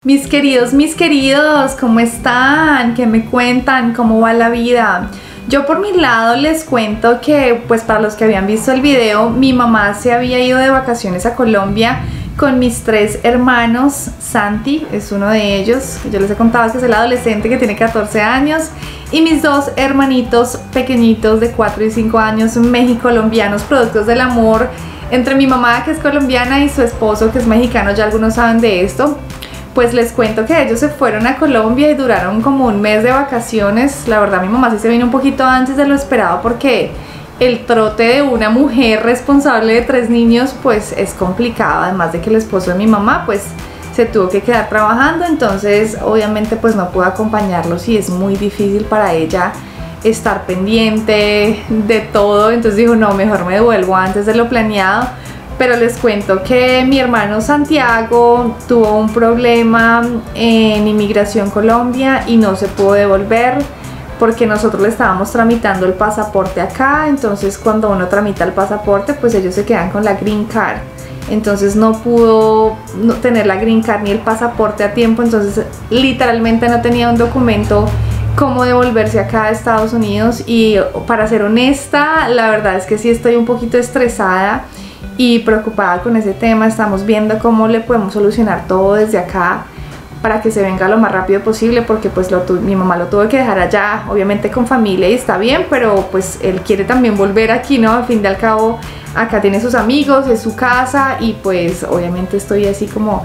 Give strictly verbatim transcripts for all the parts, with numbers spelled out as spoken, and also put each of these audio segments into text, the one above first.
Mis queridos, mis queridos, ¿cómo están? ¿Qué me cuentan? ¿Cómo va la vida? Yo por mi lado les cuento que, pues para los que habían visto el video, mi mamá se había ido de vacaciones a Colombia con mis tres hermanos. Santi es uno de ellos, yo les he contado que es el adolescente que tiene catorce años, y mis dos hermanitos pequeñitos de cuatro y cinco años, mexicolombianos, productos del amor entre mi mamá, que es colombiana, y su esposo, que es mexicano. Ya algunos saben de esto. Pues les cuento que ellos se fueron a Colombia y duraron como un mes de vacaciones. La verdad, mi mamá sí se vino un poquito antes de lo esperado, porque el trote de una mujer responsable de tres niños pues es complicado, además de que el esposo de mi mamá pues se tuvo que quedar trabajando, entonces obviamente pues no pudo acompañarlos y es muy difícil para ella estar pendiente de todo. Entonces dijo, no, mejor me devuelvo antes de lo planeado. Pero les cuento que mi hermano Santiago tuvo un problema en Inmigración Colombia y no se pudo devolver porque nosotros le estábamos tramitando el pasaporte acá. Entonces cuando uno tramita el pasaporte, pues ellos se quedan con la Green Card. Entonces no pudo no tener la Green Card ni el pasaporte a tiempo, entonces literalmente no tenía un documento cómo devolverse acá a Estados Unidos. Y para ser honesta, la verdad es que sí estoy un poquito estresada y preocupada con ese tema. Estamos viendo cómo le podemos solucionar todo desde acá para que se venga lo más rápido posible, porque pues lo mi mamá lo tuvo que dejar allá, obviamente con familia, y está bien, pero pues él quiere también volver aquí, ¿no? Al fin y al cabo acá tiene sus amigos, es su casa, y pues obviamente estoy así como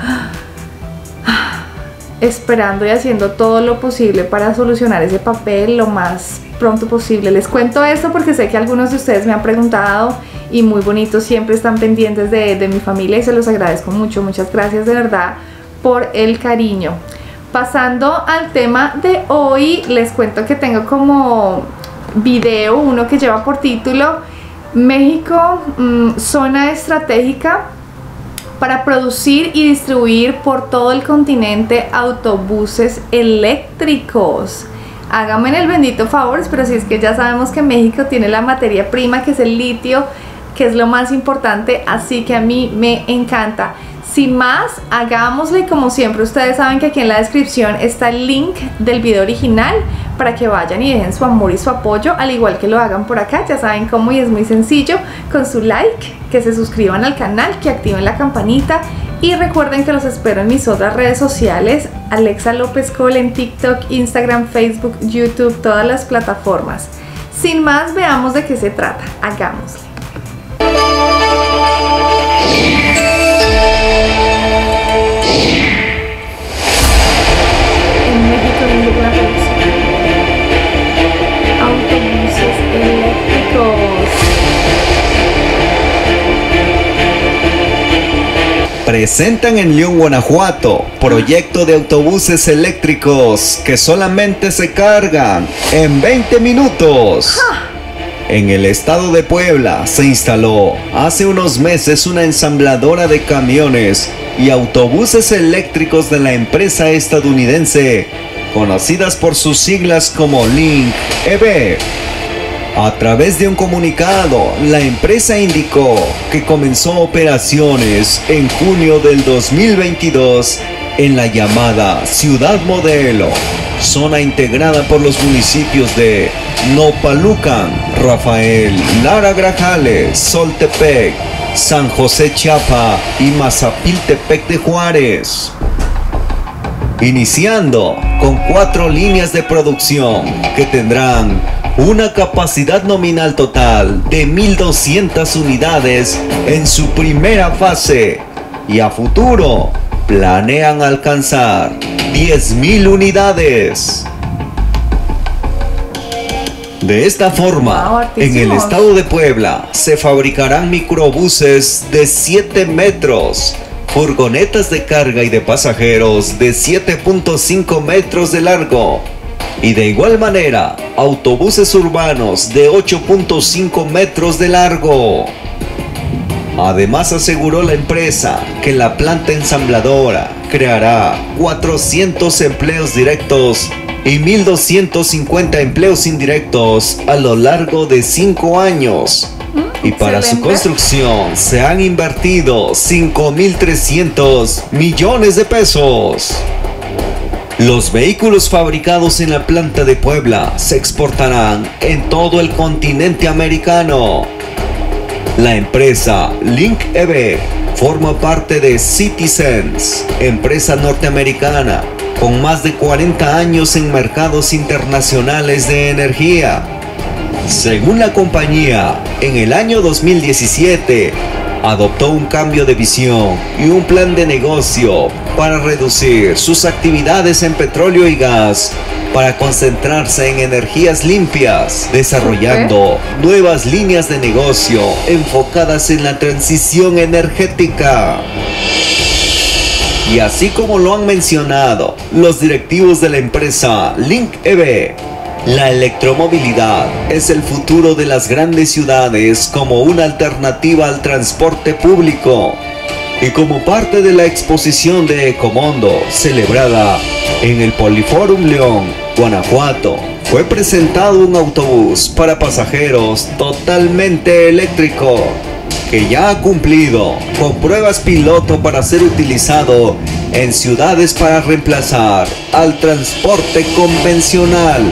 esperando y haciendo todo lo posible para solucionar ese papel lo más pronto posible. Les cuento esto porque sé que algunos de ustedes me han preguntado y muy bonitos, siempre están pendientes de, de mi familia, y se los agradezco mucho. Muchas gracias de verdad por el cariño. Pasando al tema de hoy, les cuento que tengo como video uno que lleva por título México, mmm, zona estratégica para producir y distribuir por todo el continente autobuses eléctricos. Háganme el bendito favor, pero si es que ya sabemos que México tiene la materia prima, que es el litio, que es lo más importante, así que a mí me encanta. Sin más, hagámosle, como siempre ustedes saben que aquí en la descripción está el link del video original para que vayan y dejen su amor y su apoyo, al igual que lo hagan por acá. Ya saben cómo, y es muy sencillo, con su like, que se suscriban al canal, que activen la campanita, y recuerden que los espero en mis otras redes sociales, Alexa López Cole, en TikTok, Instagram, Facebook, YouTube, todas las plataformas. Sin más, veamos de qué se trata. Hagámosle. En México hay una producción. Autobuses eléctricos. Presentan en León, Guanajuato, proyecto de autobuses eléctricos que solamente se cargan en veinte minutos. En el estado de Puebla se instaló hace unos meses una ensambladora de camiones y autobuses eléctricos de la empresa estadounidense, conocidas por sus siglas como Link E V. A través de un comunicado, la empresa indicó que comenzó operaciones en junio del dos mil veintidós en la llamada Ciudad Modelo, zona integrada por los municipios de Nopalucan, Rafael, Lara Grajales, Soltepec, San José Chiapa y Mazapiltepec de Juárez. Iniciando con cuatro líneas de producción que tendrán una capacidad nominal total de mil doscientas unidades en su primera fase, y a futuro planean alcanzar diez mil unidades. De esta forma, Wow, en el estado de Puebla se fabricarán microbuses de siete metros, furgonetas de carga y de pasajeros de siete punto cinco metros de largo, y de igual manera autobuses urbanos de ocho punto cinco metros de largo. Además, aseguró la empresa que la planta ensambladora creará cuatrocientos empleos directos y mil doscientos cincuenta empleos indirectos a lo largo de cinco años. Y para Excelente. Su construcción se han invertido cinco mil trescientos millones de pesos. Los vehículos fabricados en la planta de Puebla se exportarán en todo el continente americano. La empresa Link E V forma parte de Citizens, empresa norteamericana con más de cuarenta años en mercados internacionales de energía. Según la compañía, en el año dos mil diecisiete, adoptó un cambio de visión y un plan de negocio para reducir sus actividades en petróleo y gas para concentrarse en energías limpias, desarrollando nuevas líneas de negocio enfocadas en la transición energética. Y así como lo han mencionado los directivos de la empresa Link E V, la electromovilidad es el futuro de las grandes ciudades como una alternativa al transporte público. Y como parte de la exposición de Ecomondo celebrada en el Poliforum León, Guanajuato, fue presentado un autobús para pasajeros totalmente eléctrico, que ya ha cumplido con pruebas piloto para ser utilizado en ciudades para reemplazar al transporte convencional.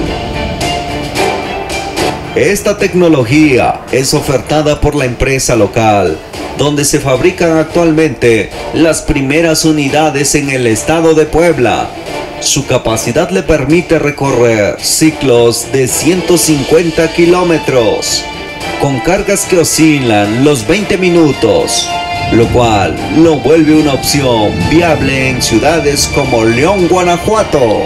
Esta tecnología es ofertada por la empresa local, donde se fabrican actualmente las primeras unidades en el estado de Puebla. Su capacidad le permite recorrer ciclos de ciento cincuenta kilómetros, con cargas que oscilan los veinte minutos, lo cual lo vuelve una opción viable en ciudades como León, Guanajuato.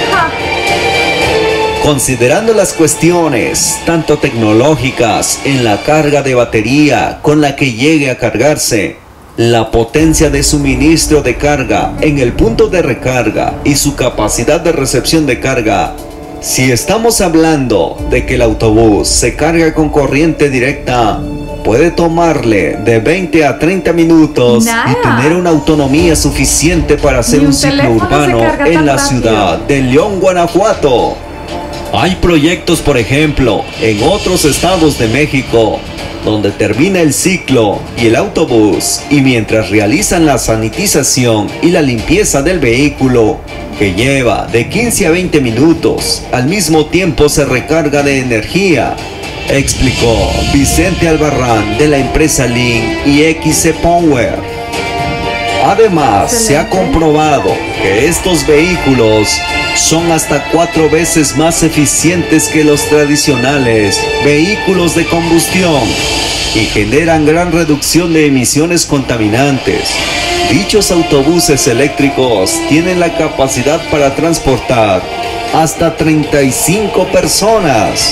Considerando las cuestiones tanto tecnológicas en la carga de batería con la que llegue a cargarse, la potencia de suministro de carga en el punto de recarga y su capacidad de recepción de carga, si estamos hablando de que el autobús se carga con corriente directa, puede tomarle de veinte a treinta minutos Nada. y tener una autonomía suficiente para hacer Ni un un ciclo teléfono se urbano carga en tan la rápido. ciudad de León, Guanajuato. Hay proyectos, por ejemplo, en otros estados de México, donde termina el ciclo y el autobús, y mientras realizan la sanitización y la limpieza del vehículo, que lleva de quince a veinte minutos, al mismo tiempo se recarga de energía, explicó Vicente Albarrán de la empresa Link y X C Power. Además, se ha comprobado que estos vehículos son hasta cuatro veces más eficientes que los tradicionales vehículos de combustión y generan gran reducción de emisiones contaminantes. Dichos autobuses eléctricos tienen la capacidad para transportar hasta treinta y cinco personas.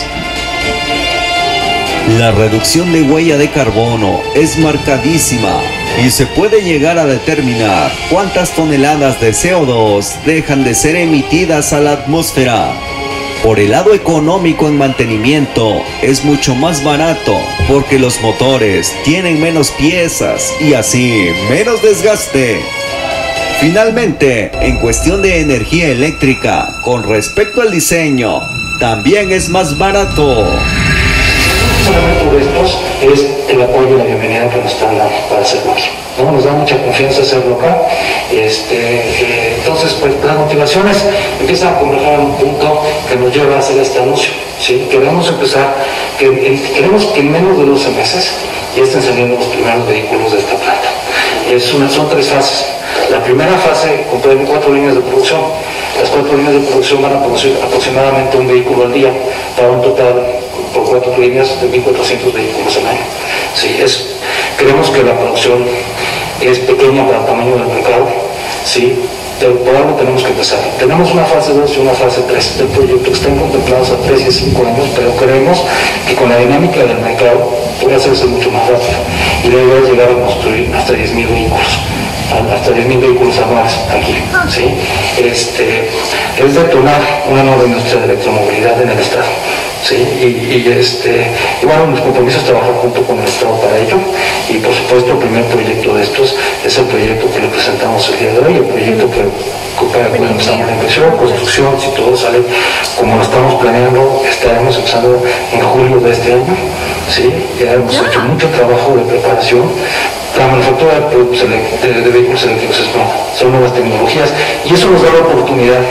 La reducción de huella de carbono es marcadísima y se puede llegar a determinar cuántas toneladas de C O dos dejan de ser emitidas a la atmósfera. Por el lado económico en mantenimiento es mucho más barato porque los motores tienen menos piezas y así menos desgaste. Finalmente, en cuestión de energía eléctrica, con respecto al diseño, también es más barato. De estos es el apoyo y la bienvenida que nos están dando para hacerlo, ¿no? Nos da mucha confianza hacerlo acá. Este, eh, entonces, pues las motivaciones empiezan a converger en un punto que nos lleva a hacer este anuncio, ¿sí? Queremos empezar, que, en, queremos que en menos de doce meses ya estén saliendo los primeros vehículos de esta planta. Es una, son tres fases. La primera fase comprende cuatro líneas de producción. Las cuatro líneas de producción van a producir aproximadamente un vehículo al día, para un total por cuatro líneas de mil cuatrocientos vehículos al año. Sí, es, creemos que la producción es pequeña para el tamaño del mercado, sí, pero por algo tenemos que empezar. Tenemos una fase dos y una fase tres del proyecto que están contemplados a tres y cinco años, pero creemos que con la dinámica del mercado puede hacerse mucho más rápido y debe llegar a construir hasta diez mil vehículos. hasta diez mil vehículos anuales aquí, ¿sí? Este, es detonar una nueva industria de electromovilidad en el Estado, ¿sí? Y, y, este, y bueno, mis compromisos es trabajar junto con el Estado para ello, y por supuesto el primer proyecto de estos es el proyecto que le presentamos el día de hoy, el proyecto que coopera con empezamos la inversión, construcción, si todo sale como lo estamos planeando, estaremos empezando en julio de este año, ¿sí? Ya hemos hecho mucho trabajo de preparación. La manufactura de, de, de vehículos eléctricos es nueva, son nuevas tecnologías y eso nos da la oportunidad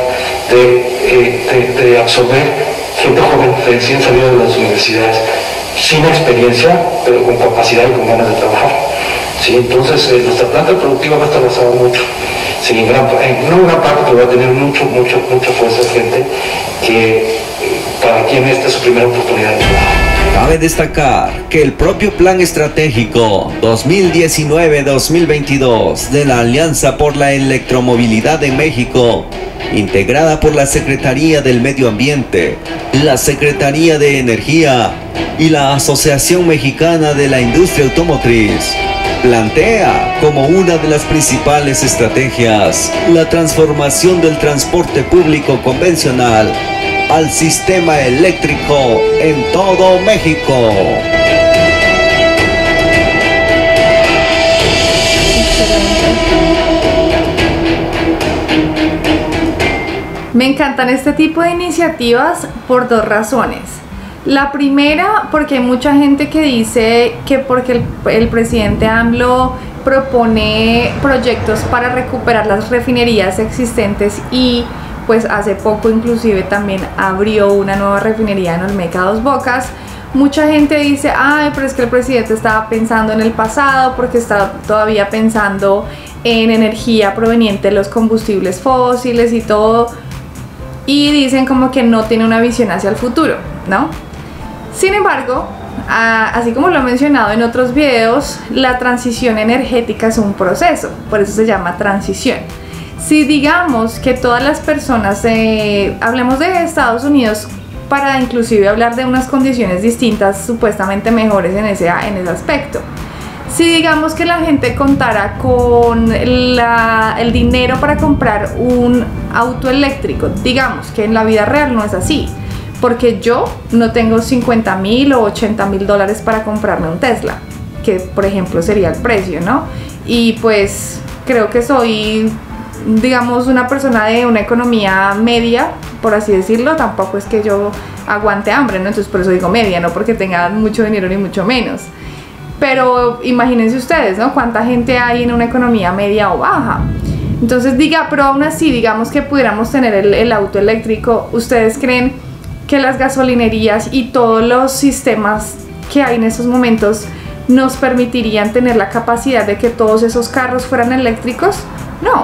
de, eh, de, de absorber gente joven recién salida de las universidades, sin experiencia, pero con capacidad y con ganas de trabajar. ¿Sí? Entonces, eh, nuestra planta productiva va a estar basada mucho, sí, en, gran, en no una parte, pero va a tener mucho, mucho, mucha fuerza de gente que, eh, para quien esta es su primera oportunidad de trabajo. Cabe destacar que el propio Plan Estratégico dos mil diecinueve dos mil veintidós de la Alianza por la Electromovilidad en México, integrada por la Secretaría del Medio Ambiente, la Secretaría de Energía y la Asociación Mexicana de la Industria Automotriz, plantea como una de las principales estrategias la transformación del transporte público convencional al sistema eléctrico en todo México. Me encantan este tipo de iniciativas por dos razones. La primera, porque hay mucha gente que dice que porque el, el presidente AMLO propone proyectos para recuperar las refinerías existentes y pues hace poco inclusive también abrió una nueva refinería en Olmeca Dos Bocas. Mucha gente dice, ay, pero es que el presidente estaba pensando en el pasado porque está todavía pensando en energía proveniente de los combustibles fósiles y todo. Y dicen como que no tiene una visión hacia el futuro, ¿no? Sin embargo, así como lo he mencionado en otros videos, la transición energética es un proceso, por eso se llama transición. Si digamos que todas las personas, eh, hablemos de Estados Unidos para inclusive hablar de unas condiciones distintas, supuestamente mejores en ese, en ese aspecto. Si digamos que la gente contara con la, el dinero para comprar un auto eléctrico, digamos que en la vida real no es así, porque yo no tengo cincuenta mil o ochenta mil dólares para comprarme un Tesla, que por ejemplo sería el precio, ¿no? Y pues creo que soy, digamos, una persona de una economía media, por así decirlo. Tampoco es que yo aguante hambre, ¿no? Entonces por eso digo media, no porque tenga mucho dinero ni mucho menos. Pero imagínense ustedes, ¿no? Cuánta gente hay en una economía media o baja. Entonces diga, pero aún así, digamos que pudiéramos tener el, el auto eléctrico. ¿Ustedes creen que las gasolinerías y todos los sistemas que hay en esos momentos nos permitirían tener la capacidad de que todos esos carros fueran eléctricos? No.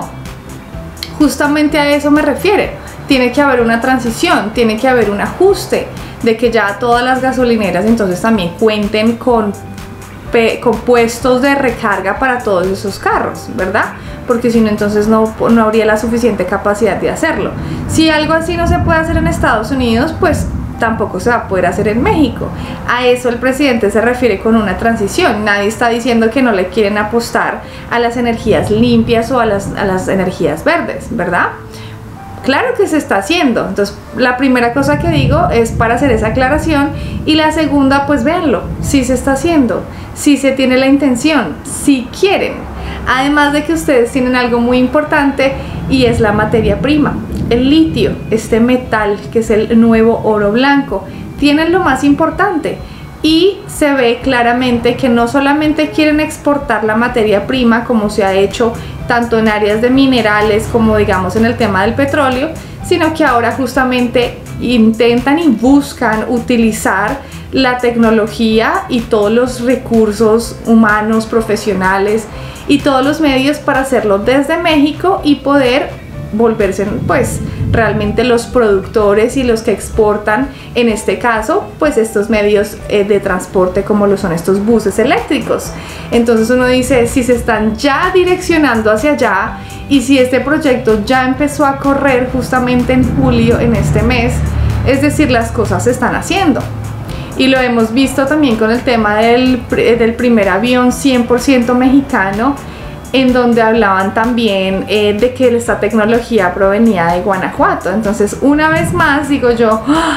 Justamente a eso me refiero. Tiene que haber una transición, tiene que haber un ajuste de que ya todas las gasolineras entonces también cuenten con con puestos de recarga para todos esos carros, ¿verdad? Porque si no, entonces no, no habría la suficiente capacidad de hacerlo. Si algo así no se puede hacer en Estados Unidos, pues tampoco se va a poder hacer en México. A eso el presidente se refiere con una transición. Nadie está diciendo que no le quieren apostar a las energías limpias o a las, a las energías verdes, ¿verdad? Claro que se está haciendo. Entonces la primera cosa que digo es para hacer esa aclaración, y la segunda, pues véanlo, sí se está haciendo, sí se tiene la intención, sí quieren. Además de que ustedes tienen algo muy importante, y es la materia prima, el litio, este metal que es el nuevo oro blanco. Tienen lo más importante, y se ve claramente que no solamente quieren exportar la materia prima como se ha hecho tanto en áreas de minerales como digamos en el tema del petróleo, sino que ahora justamente intentan y buscan utilizar la tecnología y todos los recursos humanos, profesionales y todos los medios para hacerlo desde México y poder volverse pues realmente los productores y los que exportan, en este caso pues estos medios eh, de transporte como lo son estos buses eléctricos. Entonces uno dice, si se están ya direccionando hacia allá y si este proyecto ya empezó a correr justamente en julio, en este mes, es decir, las cosas se están haciendo. Y lo hemos visto también con el tema del, del primer avión cien por ciento mexicano, en donde hablaban también eh, de que esta tecnología provenía de Guanajuato. Entonces, una vez más digo yo, ¡ah!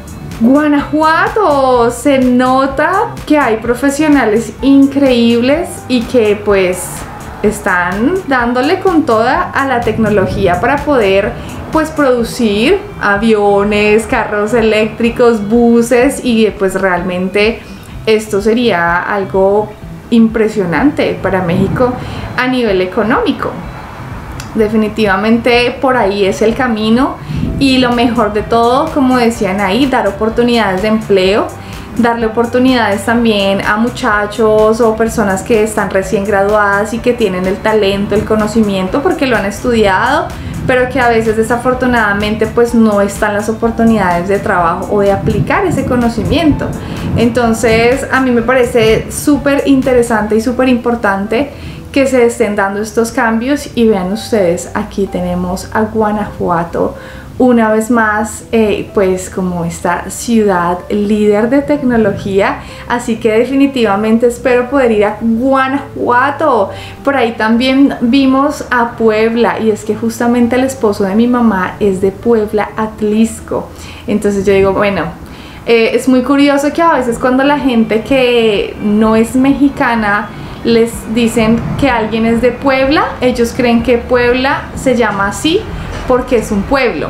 Guanajuato, se nota que hay profesionales increíbles y que pues están dándole con toda a la tecnología para poder pues producir aviones, carros eléctricos, buses, y pues realmente esto sería algo impresionante para México a nivel económico. definitivamente por ahí es el camino. Y lo mejor de todo, como decían ahí, dar oportunidades de empleo, darle oportunidades también a muchachos o personas que están recién graduadas y que tienen el talento, el conocimiento porque lo han estudiado, pero que a veces desafortunadamente pues no están las oportunidades de trabajo o de aplicar ese conocimiento. Entonces a mí me parece súper interesante y súper importante que se estén dando estos cambios. Y vean ustedes, aquí tenemos a Guanajuato una vez más, eh, pues como esta ciudad líder de tecnología, así que definitivamente espero poder ir a Guanajuato. Por ahí también vimos a Puebla, y es que justamente el esposo de mi mamá es de Puebla, Atlisco. Entonces yo digo, bueno, eh, es muy curioso que a veces cuando la gente que no es mexicana les dicen que alguien es de Puebla, ellos creen que Puebla se llama así porque es un pueblo.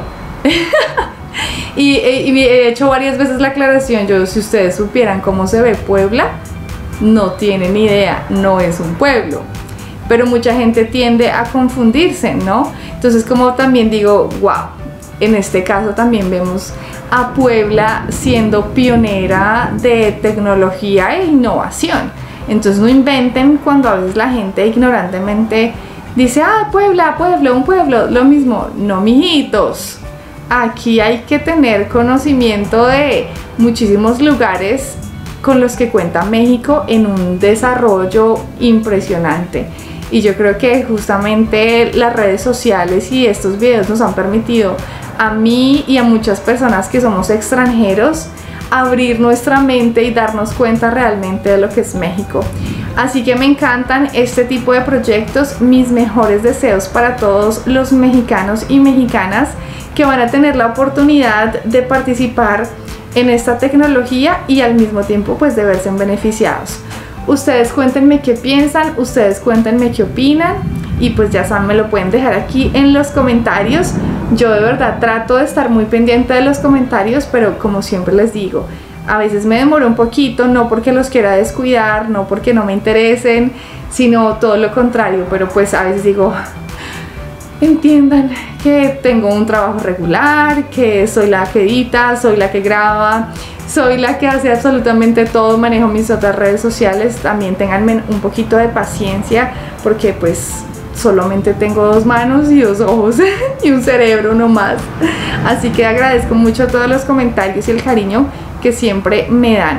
y, y he hecho varias veces la aclaración, yo, si ustedes supieran cómo se ve Puebla, no tienen idea, no es un pueblo. Pero mucha gente tiende a confundirse, ¿no? Entonces como también digo, wow, en este caso también vemos a Puebla siendo pionera de tecnología e innovación. Entonces no inventen cuando a veces la gente ignorantemente dice, ah, Puebla, pueblo, un pueblo, lo mismo. No, mijitos, aquí hay que tener conocimiento de muchísimos lugares con los que cuenta México en un desarrollo impresionante. Y yo creo que justamente las redes sociales y estos videos nos han permitido a mí y a muchas personas que somos extranjeros abrir nuestra mente y darnos cuenta realmente de lo que es México. Así que me encantan este tipo de proyectos. Mis mejores deseos para todos los mexicanos y mexicanas que van a tener la oportunidad de participar en esta tecnología y al mismo tiempo pues de verse beneficiados. Ustedes cuéntenme qué piensan, ustedes cuéntenme qué opinan y pues ya saben, me lo pueden dejar aquí en los comentarios. Yo de verdad trato de estar muy pendiente de los comentarios, pero como siempre les digo, a veces me demoro un poquito, no porque los quiera descuidar, no porque no me interesen, sino todo lo contrario, pero pues a veces digo, entiendan que tengo un trabajo regular, que soy la que edita, soy la que graba, soy la que hace absolutamente todo, manejo mis otras redes sociales. También tenganme un poquito de paciencia porque pues solamente tengo dos manos y dos ojos y un cerebro nomás. Así que agradezco mucho todos los comentarios y el cariño que siempre me dan.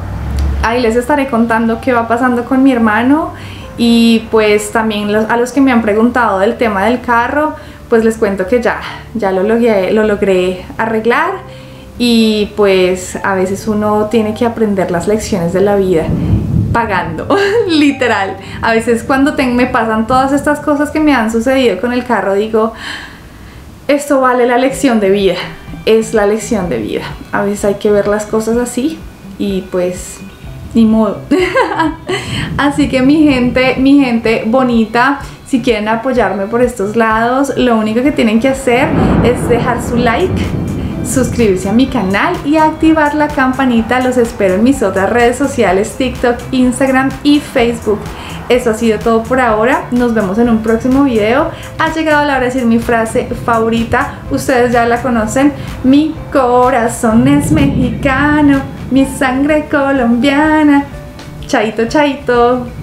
Ahí les estaré contando qué va pasando con mi hermano. Y pues también los, a los que me han preguntado del tema del carro, pues les cuento que ya, ya lo logré, lo logré arreglar. Y pues a veces uno tiene que aprender las lecciones de la vida pagando, literal. A veces cuando te, me pasan todas estas cosas que me han sucedido con el carro, digo, esto vale la lección de vida, es la lección de vida. A veces hay que ver las cosas así y pues ni modo. Así que mi gente, mi gente bonita, si quieren apoyarme por estos lados, lo único que tienen que hacer es dejar su like, suscribirse a mi canal y activar la campanita. Los espero en mis otras redes sociales, TikTok, Instagram y Facebook. Eso ha sido todo por ahora. Nos vemos en un próximo video. Ha llegado la hora de decir mi frase favorita. Ustedes ya la conocen. Mi corazón es mexicano, mi sangre colombiana. Chaito, chaito.